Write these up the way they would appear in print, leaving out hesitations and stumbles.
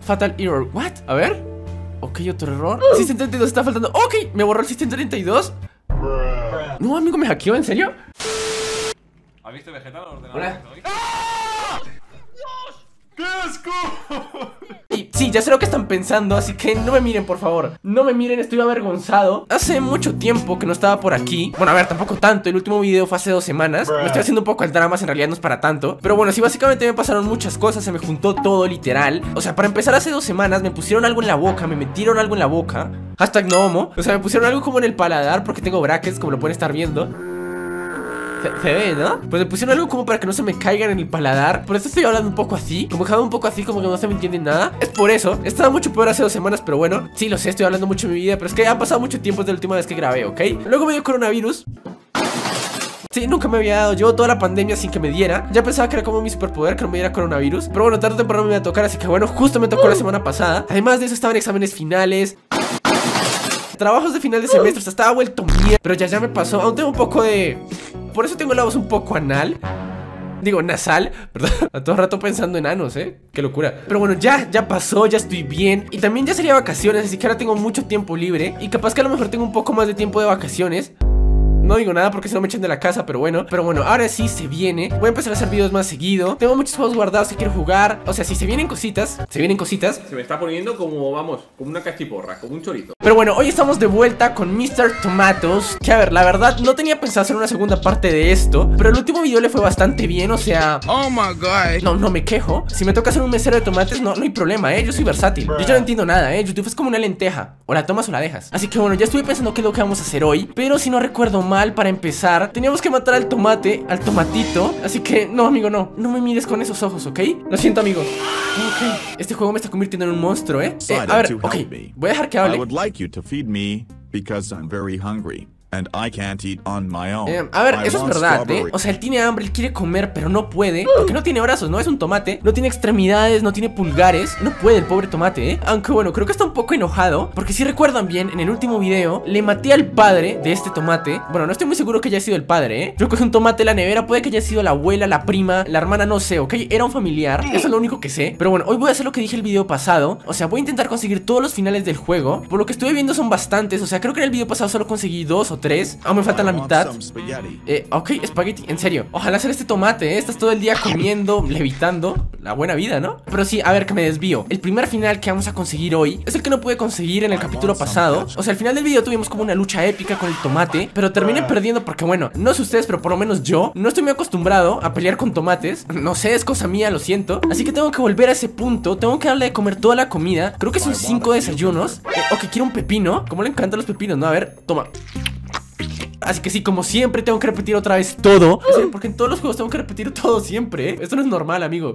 Fatal error. ¿What? A ver. Ok, otro error. System 32 está faltando. Ok, me borró el System 32. No, amigo, me hackeó, ¿en serio? ¿Has visto vegetal o ordenador? Hola. ¡Ah! ¡Dios! ¡Qué asco! Y sí, ya sé lo que están pensando, así que no me miren, por favor. No me miren, estoy avergonzado. Hace mucho tiempo que no estaba por aquí. Bueno, a ver, tampoco tanto. El último video fue hace 2 semanas. Me estoy haciendo un poco el drama, en realidad no es para tanto. Pero bueno, sí, básicamente me pasaron muchas cosas. Se me juntó todo, literal. O sea, para empezar, hace 2 semanas me pusieron algo en la boca. Me metieron algo en la boca. Hashtag no homo. O sea, me pusieron algo como en el paladar, porque tengo brackets, como lo pueden estar viendo. Se ve, ¿no? Pues me pusieron algo como para que no se me caigan en el paladar. Por eso estoy hablando un poco así. Como que hablo un poco así, como que no se me entiende nada. Es por eso. Estaba mucho peor hace 2 semanas, pero bueno. Sí, lo sé, estoy hablando mucho de mi vida, pero es que ha pasado mucho tiempo desde la última vez que grabé, ¿ok? Luego me dio coronavirus. Sí, nunca me había dado. Llevo toda la pandemia sin que me diera. Ya pensaba que era como mi superpoder, que no me diera coronavirus. Pero bueno, tarde o temprano me iba a tocar, así que bueno, justo me tocó la semana pasada. Además de eso estaban exámenes finales, trabajos de final de semestre, o sea, estaba vuelto mierda. Pero ya me pasó. Aún tengo un poco de... Por eso tengo la voz un poco anal. Digo, nasal, perdón. A todo rato pensando en anos, qué locura. Pero bueno, ya pasó, ya estoy bien. Y también ya sería vacaciones, así que ahora tengo mucho tiempo libre. Y capaz que a lo mejor tengo un poco más de tiempo de vacaciones. No digo nada porque si no me echan de la casa, pero bueno, ahora sí se viene. Voy a empezar a hacer videos más seguido. Tengo muchos juegos guardados que quiero jugar. O sea, si se vienen cositas, se me está poniendo como, vamos, como una cachiporra, como un chorizo. Pero bueno, hoy estamos de vuelta con Mr. Tomatoes. Que a ver, la verdad, no tenía pensado hacer una segunda parte de esto, pero el último video le fue bastante bien, o sea... Oh my god. No me quejo. Si me toca hacer un mesero de tomates, no hay problema, yo soy versátil. Yo ya no entiendo nada, YouTube es como una lenteja. O la tomas o la dejas. Así que bueno, ya estuve pensando qué es lo que vamos a hacer hoy. Pero si no recuerdo mal, para empezar, teníamos que matar al tomate, al tomatito. Así que, no, amigo, no me mires con esos ojos, ¿ok? Lo siento, amigo. Ok, este juego me está convirtiendo en un monstruo, a ver, ok, voy a dejar que hable. A ver, eso es verdad, o sea, él tiene hambre, él quiere comer, pero no puede, porque no tiene brazos, no es un tomate. No tiene extremidades, no tiene pulgares. No puede el pobre tomate, Aunque bueno, creo que está un poco enojado, porque si recuerdan bien, en el último video le maté al padre de este tomate. Bueno, no estoy muy seguro que haya sido el padre, Yo cogí un tomate de la nevera, puede que haya sido la abuela, la prima, la hermana, no sé, ¿ok? Era un familiar, eso es lo único que sé. Pero bueno, hoy voy a hacer lo que dije el video pasado. O sea, voy a intentar conseguir todos los finales del juego. Por lo que estuve viendo son bastantes, o sea, creo que en el video pasado solo conseguí 2 o 3. Aún me faltan la mitad. Ok, espagueti, en serio. Ojalá hacer este tomate, Estás todo el día comiendo, levitando. La buena vida, ¿no? Pero sí, a ver, que me desvío. El primer final que vamos a conseguir hoy es el que no pude conseguir en el capítulo pasado. O sea, al final del video tuvimos como una lucha épica con el tomate, pero terminé perdiendo porque bueno, no sé ustedes, pero por lo menos yo no estoy muy acostumbrado a pelear con tomates. No sé, es cosa mía, lo siento. Así que tengo que volver a ese punto. Tengo que darle de comer toda la comida. Creo que son 5 desayunos. Ok, quiero un pepino. Como le encantan los pepinos, ¿no? A ver, toma. Así que sí, como siempre tengo que repetir otra vez todo. En serio, porque en todos los juegos tengo que repetir todo siempre, Esto no es normal, amigo.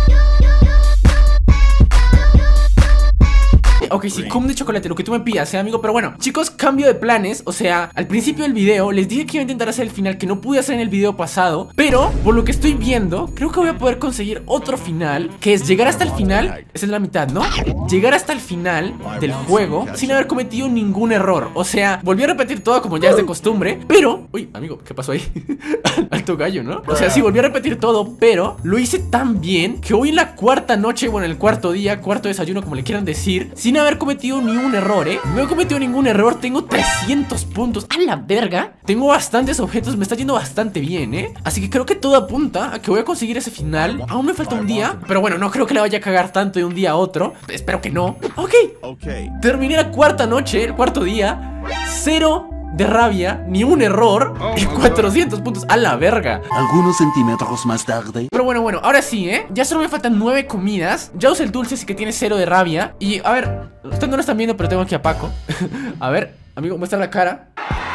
Ok, sí, cum de chocolate, lo que tú me pidas, amigo. Pero bueno, chicos, cambio de planes. O sea, al principio del video les dije que iba a intentar hacer el final que no pude hacer en el video pasado. Pero, por lo que estoy viendo, creo que voy a poder conseguir otro final, que es llegar hasta el final. Esa es la mitad, ¿no? Llegar hasta el final del juego sin haber cometido ningún error. O sea, volví a repetir todo como ya es de costumbre. Pero, uy, amigo, ¿qué pasó ahí? Alto gallo, ¿no? O sea, sí, volví a repetir todo, pero lo hice tan bien que hoy en la cuarta noche, bueno, en el cuarto día, cuarto desayuno, como le quieran decir, sin haber cometido ni un error, No he cometido ningún error, tengo 300 puntos. ¡A la verga! Tengo bastantes objetos, me está yendo bastante bien, Así que creo que todo apunta a que voy a conseguir ese final. Aún me falta un día, pero bueno, no creo que le vaya a cagar tanto de un día a otro. Espero que no. Ok, terminé la cuarta noche, el cuarto día. 0 de rabia, ni un error, y 400 puntos, a la verga. Algunos centímetros más tarde. Pero bueno, ahora sí, ya solo me faltan 9 comidas. Ya usé el dulce, así que tiene 0 de rabia. Y a ver, ustedes no lo están viendo, pero tengo aquí a Paco. A ver, amigo, muestra la cara.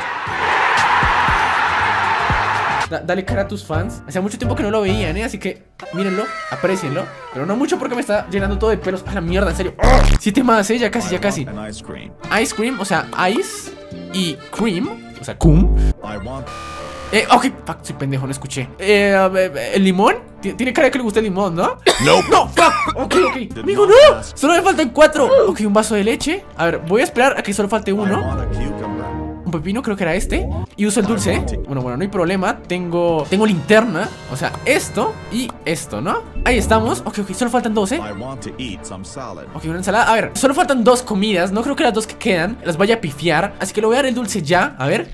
Dale cara a tus fans. Hace mucho tiempo que no lo veían, así que mírenlo, aprecienlo. Pero no mucho porque me está llenando todo de pelos. A la mierda, en serio. 7 más, ya casi. Ice cream, o sea, ice y cream, o sea, cum. Ok, fuck, soy pendejo, no escuché. ¿El limón? Tiene cara de que le gusta el limón, ¿no? No, fuck. Ok. Amigo, no. Solo me faltan 4. Ok, un vaso de leche. A ver, voy a esperar a que solo falte 1. un pepino, creo que era este. Y uso el dulce, ¿eh? Bueno, no hay problema. Tengo linterna, o sea, esto y esto, ¿no? Ahí estamos. Ok, solo faltan dos, ¿eh? Ok, una ensalada. A ver, solo faltan dos comidas. No creo que las dos que quedan las vaya a pifiar. Así que le voy a dar el dulce ya. A ver.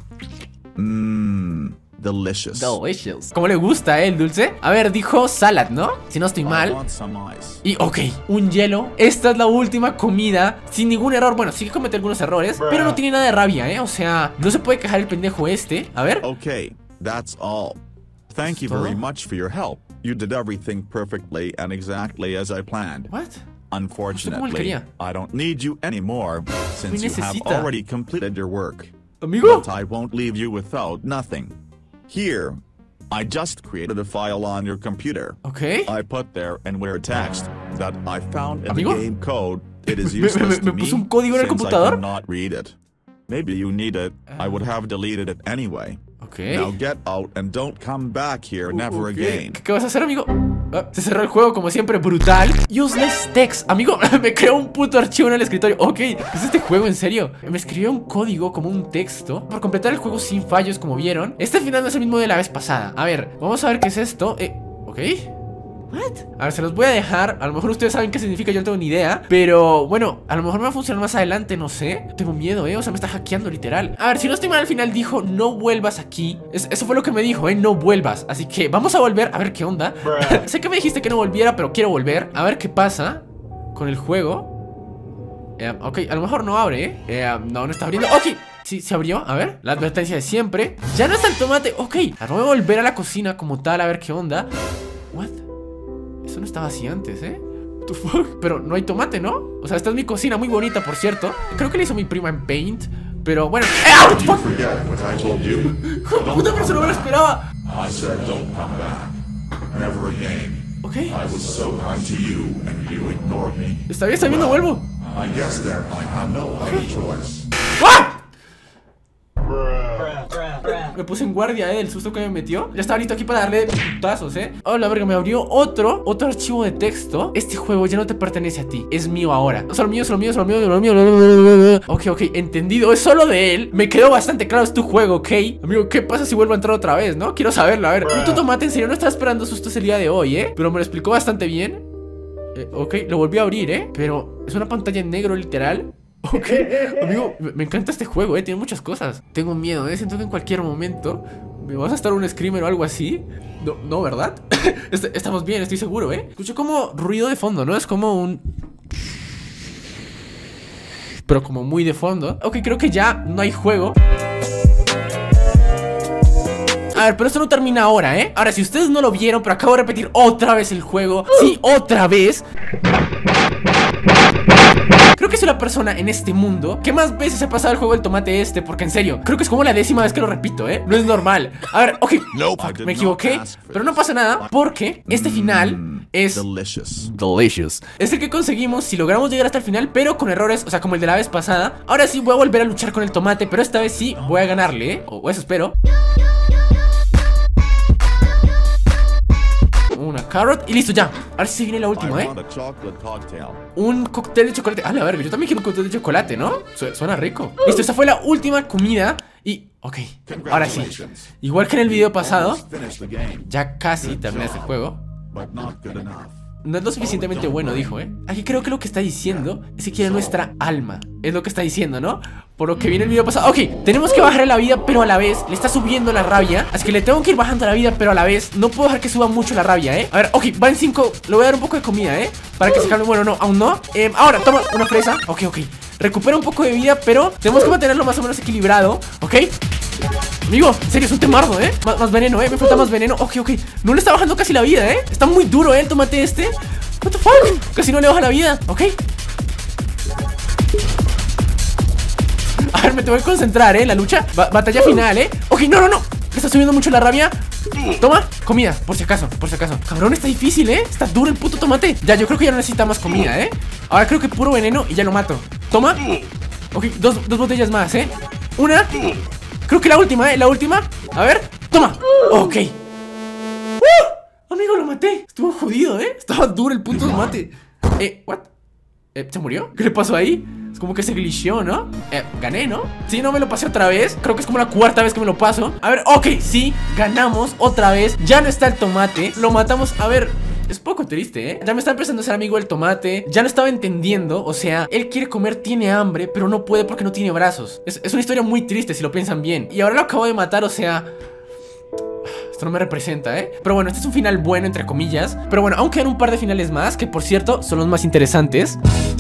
Delicious. Delicious. ¿Cómo le gusta, el dulce? A ver, dijo salad, ¿no? Si no estoy mal. Y ok, un hielo. Esta es la última comida. Sin ningún error. Bueno, sí que comete algunos errores, pero no tiene nada de rabia, ¿eh? O sea, no se puede quejar el pendejo este. A ver. Okay, that's all. Thank you very much for your help. You did everything perfectly and exactly as I planned. What? Unfortunately, I don't need you anymore since you have already completed your work. Amigo. But I won't leave you without nothing. Here, I just created a file on your computer. Okay. I put there and where text that I found in Amigo? the game code. It is useless to me puso un código en el since computador. I cannot read it. Maybe you need it. I would have deleted it anyway. Okay. Now get out and don't come back here never again. ¿Qué vas a hacer, amigo? Se cerró el juego como siempre, brutal. Useless text. Amigo, me creó un puto archivo en el escritorio. Ok, ¿es este juego en serio? Me escribió un código como un texto por completar el juego sin fallos, como vieron. Este final no es el mismo de la vez pasada. A ver, vamos a ver qué es esto. Ok. ¿What? A ver, se los voy a dejar. A lo mejor ustedes saben qué significa, yo no tengo ni idea. Pero bueno, a lo mejor me va a funcionar más adelante, no sé. Tengo miedo, o sea, me está hackeando literal. A ver, si no estoy mal, al final dijo no vuelvas aquí. Eso fue lo que me dijo, no vuelvas. Así que vamos a volver, a ver qué onda. Sé que me dijiste que no volviera, pero quiero volver. A ver qué pasa con el juego. Ok, a lo mejor no abre, no está abriendo. Ok, sí, se abrió, a ver. La advertencia de siempre. Ya no está el tomate, ok. Ahora voy a volver a la cocina como tal, a ver qué onda. What? Eso no estaba así antes, What the fuck? Pero no hay tomate, ¿no? O sea, esta es mi cocina, muy bonita, por cierto. Creo que la hizo mi prima en Paint. Pero bueno. ¡What the fuck! ¡Puta, pero se no me lo esperaba! Ok. Está bien, no vuelvo. ¡Ah! Me puse en guardia, del susto que me metió. Ya estaba listo aquí para darle putazos, Oh, la verga, me abrió otro archivo de texto. Este juego ya no te pertenece a ti, es mío ahora. Solo mío. Ok, entendido, es solo de él. Me quedó bastante claro, es tu juego, ok. Amigo, ¿qué pasa si vuelvo a entrar otra vez, no? Quiero saberlo, a ver. Puto tomate, en serio, no estaba esperando sustos el día de hoy, Pero me lo explicó bastante bien. Ok, lo volví a abrir, pero es una pantalla en negro, literal. Ok, amigo, me encanta este juego, tiene muchas cosas. Tengo miedo, siento que en cualquier momento me vas a estar un screamer o algo así. No, ¿verdad? Estamos bien, estoy seguro, Escucho como ruido de fondo, ¿no? Es como un... pero como muy de fondo. Ok, creo que ya no hay juego. A ver, pero esto no termina ahora, Ahora, si ustedes no lo vieron, pero acabo de repetir otra vez el juego. Sí, otra vez. Creo que soy la persona en este mundo que más veces he pasado el juego del tomate porque en serio, creo que es como la 10ª vez que lo repito, No es normal. A ver, ok, me equivoqué, pero no pasa nada porque este final es delicious. Es el que conseguimos si logramos llegar hasta el final, pero con errores, o sea, como el de la vez pasada. Ahora sí voy a volver a luchar con el tomate, pero esta vez sí voy a ganarle, o eso espero. Una carrot y listo, ya. Ahora sí se viene la última, un cóctel de chocolate. Ah, la verga, yo también quiero un cóctel de chocolate, ¿no? Suena rico. Listo, esta fue la última comida. Y, ok, ahora sí. Igual que en el video pasado, ya casi terminé este juego. No es lo suficientemente bueno, dijo, Aquí creo que lo que está diciendo es que quiere nuestra alma. Es lo que está diciendo, ¿no? Por lo que viene el video pasado. Ok, tenemos que bajarle la vida, pero a la vez le está subiendo la rabia. Así que le tengo que ir bajando la vida, pero a la vez no puedo dejar que suba mucho la rabia, A ver, ok, va en 5. Le voy a dar un poco de comida, para que se calme. Bueno, no, aún no. Ahora, toma una fresa. Ok. Recupera un poco de vida, pero tenemos que mantenerlo más o menos equilibrado. Ok. Amigo, en serio, es un temardo, Más veneno, me falta más veneno. Ok. No le está bajando casi la vida, Está muy duro, el tomate este. What the fuck, casi no le baja la vida. Ok. A ver, me tengo que concentrar, en la lucha. Batalla final, Ok, no. Le está subiendo mucho la rabia. Toma, comida, por si acaso. Cabrón, está difícil, Está duro el puto tomate. Ya, yo creo que ya no necesita más comida, Ahora creo que puro veneno y ya lo mato. Toma. Ok, dos botellas más, Una. Creo que la última, la última. A ver, toma. Ok. Amigo, lo maté. Estuvo jodido, Estaba duro el puto tomate. ¿What? ¿Se murió? ¿Qué le pasó ahí? Es como que se glitchó, ¿no? Gané, ¿no? Sí, no me lo pasé otra vez. Creo que es como la cuarta vez que me lo paso. A ver, ok, sí, ganamos otra vez. Ya no está el tomate, lo matamos. A ver, es poco triste, ¿eh? Ya me está empezando a ser amigo el tomate. Ya no estaba entendiendo, o sea, él quiere comer, tiene hambre, pero no puede porque no tiene brazos. Es una historia muy triste si lo piensan bien. Y ahora lo acabo de matar, o sea... Esto no me representa, ¿eh? Pero bueno, este es un final bueno, entre comillas. Pero bueno, aún quedan un par de finales más, que por cierto, son los más interesantes.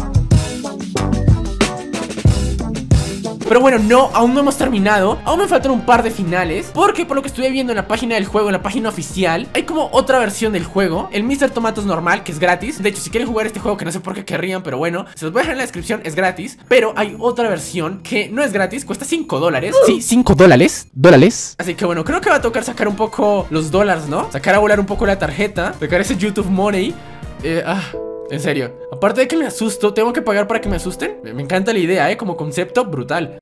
Pero bueno, no, aún no hemos terminado. Aún me faltan un par de finales, porque por lo que estuve viendo en la página del juego, en la página oficial, hay como otra versión del juego. El Mr. Tomatoes normal, que es gratis. De hecho, si quieren jugar este juego, que no sé por qué querrían, pero bueno, se los voy a dejar en la descripción, es gratis. Pero hay otra versión que no es gratis, cuesta $5. Sí, $5. Así que bueno, creo que va a tocar sacar un poco los dólares, ¿no? Sacar a volar un poco la tarjeta, sacar ese YouTube Money. En serio, aparte de que me asusto, ¿tengo que pagar para que me asusten? Me encanta la idea, como concepto, brutal.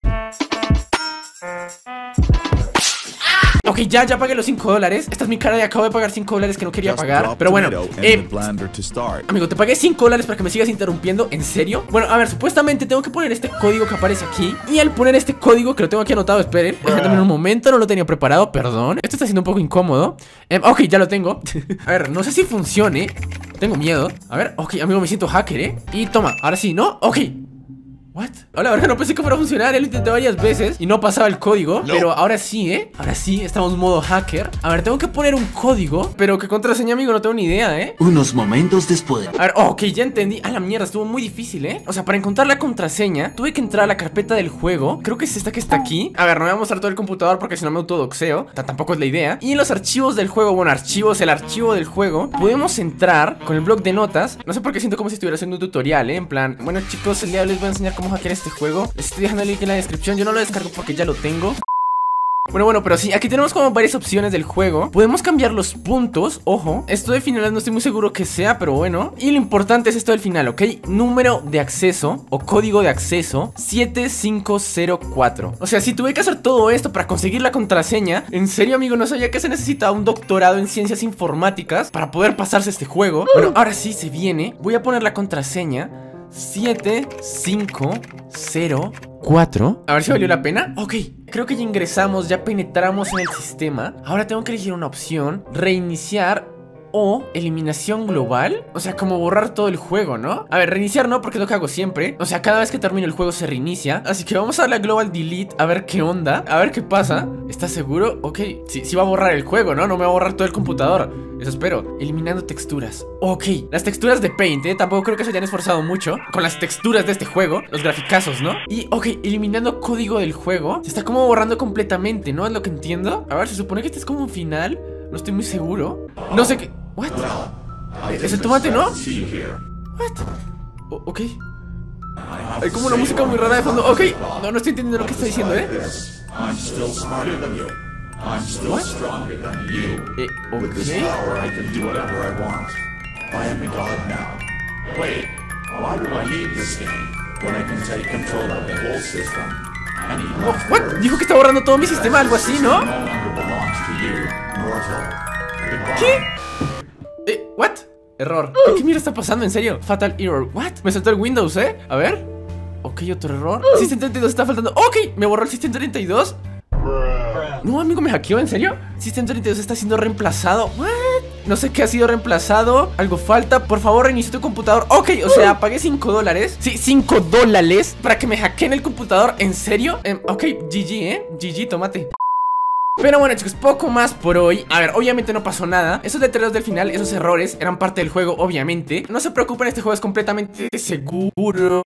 Ok, ya pagué los $5. Esta es mi cara de acabo de pagar $5 que no quería pagar. Pero bueno, amigo, te pagué $5 para que me sigas interrumpiendo. ¿En serio? Bueno, a ver, supuestamente tengo que poner este código que aparece aquí. Y al poner este código, que lo tengo aquí anotado, esperen, déjenme un momento, no lo tenía preparado, perdón. Esto está siendo un poco incómodo. Ok, ya lo tengo. A ver, no sé si funcione. Tengo miedo. A ver, ok, amigo, me siento hacker, ¿eh? Y toma, ahora sí, ¿no? Ok. ¿What? Hola, verdad, no pensé que fuera a funcionar. Lo intenté varias veces y no pasaba el código. Pero ahora sí, ¿eh? Ahora sí, estamos en modo hacker. A ver, tengo que poner un código. Pero ¿qué contraseña, amigo? No tengo ni idea, ¿eh? Unos momentos después. A ver, ok, ya entendí. A la mierda, estuvo muy difícil, ¿eh? O sea, para encontrar la contraseña, tuve que entrar a la carpeta del juego. Creo que es esta que está aquí. A ver, no voy a mostrar todo el computador porque si no me autodoxeo. Tampoco es la idea. Y en los archivos del juego, bueno, el archivo del juego, podemos entrar con el bloc de notas. No sé por qué siento como si estuviera haciendo un tutorial, ¿eh? En plan, bueno, chicos, el día de hoy les voy a enseñar cómo hackear este juego. Les estoy dejando el link en la descripción. Yo no lo descargo porque ya lo tengo. Bueno, pero sí, aquí tenemos como varias opciones del juego. Podemos cambiar los puntos, ojo. Esto de finales no estoy muy seguro que sea, pero bueno. Y lo importante es esto del final, ¿ok? Número de acceso o código de acceso 7504. O sea, si tuve que hacer todo esto para conseguir la contraseña, en serio, amigo, no sabía que se necesitaba un doctorado en ciencias informáticas para poder pasarse este juego. Bueno, ahora sí se viene. Voy a poner la contraseña 7504. A ver si valió la pena. Ok, creo que ya ingresamos, ya penetramos en el sistema. Ahora tengo que elegir una opción: reiniciar o eliminación global. O sea, como borrar todo el juego, ¿no? A ver, reiniciar no, porque es lo que hago siempre. O sea, cada vez que termino el juego se reinicia. Así que vamos a darle a global delete, a ver qué onda, a ver qué pasa. ¿Estás seguro? Ok, sí va a borrar el juego, ¿no? No me va a borrar todo el computador. Eso espero. Eliminando texturas. Ok, las texturas de Paint, tampoco creo que se hayan esforzado mucho con las texturas de este juego, los graficazos, ¿no? Y ok, eliminando código del juego. Se está como borrando completamente, ¿no? Es lo que entiendo. A ver, se supone que este es como un final. No estoy muy seguro. No sé qué... ¿What? ¿Es el tomate, no? ¿What? Ok. Hay como una música muy rara de fondo. Ok, no estoy entendiendo lo que está diciendo, ¿eh? What? Ok. What? Dijo que está borrando todo mi sistema, algo así, ¿no? ¿Qué? ¿What? Error. ¿Qué mierda está pasando? ¿En serio? Fatal error. ¿What? Me saltó el Windows, ¿eh? A ver. Ok, otro error. System 32 está faltando. Ok, me borró el System 32. No, amigo, me hackeó, ¿en serio? System 32 está siendo reemplazado. ¿What? No sé qué ha sido reemplazado. Algo falta. Por favor, reinicia tu computador. Ok, o sea, pagué $5. Sí, $5 para que me hackeen el computador. ¿En serio? Ok, GG, GG, tomate. Pero bueno, chicos, poco más por hoy. A ver, obviamente no pasó nada. Esos letreros del final, esos errores eran parte del juego, obviamente. No se preocupen, este juego es completamente seguro.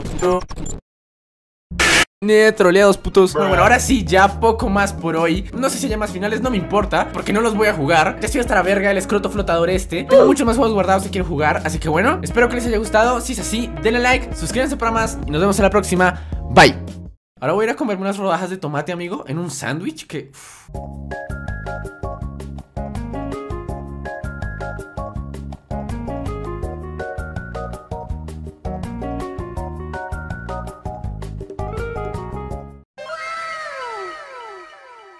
Troleados, putos. Bueno, ahora sí, ya poco más por hoy. No sé si haya más finales, no me importa, porque no los voy a jugar. Ya estoy hasta la verga, el escroto flotador este. Tengo muchos más juegos guardados que quiero jugar. Así que bueno, espero que les haya gustado. Si es así, denle like, suscríbanse para más y nos vemos en la próxima. Bye. Ahora voy a ir a comerme unas rodajas de tomate, amigo, en un sándwich que...